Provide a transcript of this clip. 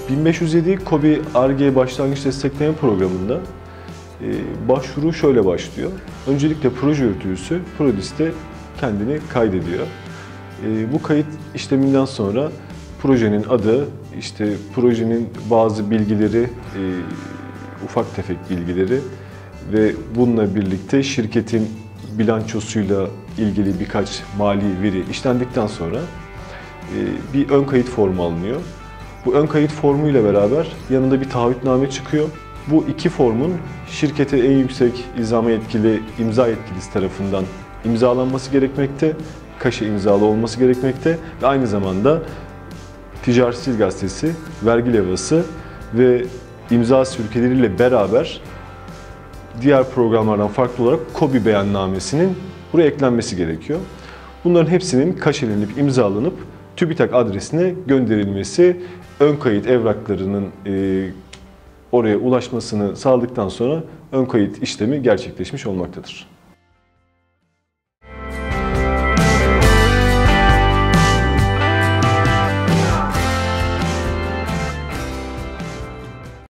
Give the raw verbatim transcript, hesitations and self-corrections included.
bin beş yüz yedi KOBİ Ar-Ge Başlangıç Destekleme Programı'nda e, başvuru şöyle başlıyor. Öncelikle proje yürütücüsü Prodis'te kendini kaydediyor. E, bu kayıt işleminden sonra projenin adı, işte projenin bazı bilgileri, e, ufak tefek bilgileri ve bununla birlikte şirketin bilançosuyla ilgili birkaç mali veri işlendikten sonra e, bir ön kayıt formu alınıyor. Bu ön kayıt formu ile beraber yanında bir taahhütname çıkıyor. Bu iki formun şirkete en yüksek izlama yetkili, imza yetkilisi tarafından imzalanması gerekmekte, kaşe imzalı olması gerekmekte ve aynı zamanda Ticaret Sicil Gazetesi, vergi levhası ve imza sürükleriyle beraber diğer programlardan farklı olarak KOBİ beyannamesinin buraya eklenmesi gerekiyor. Bunların hepsinin kaşelenip, imzalanıp TÜBİTAK adresine gönderilmesi, ön kayıt evraklarının e, oraya ulaşmasını sağladıktan sonra ön kayıt işlemi gerçekleşmiş olmaktadır.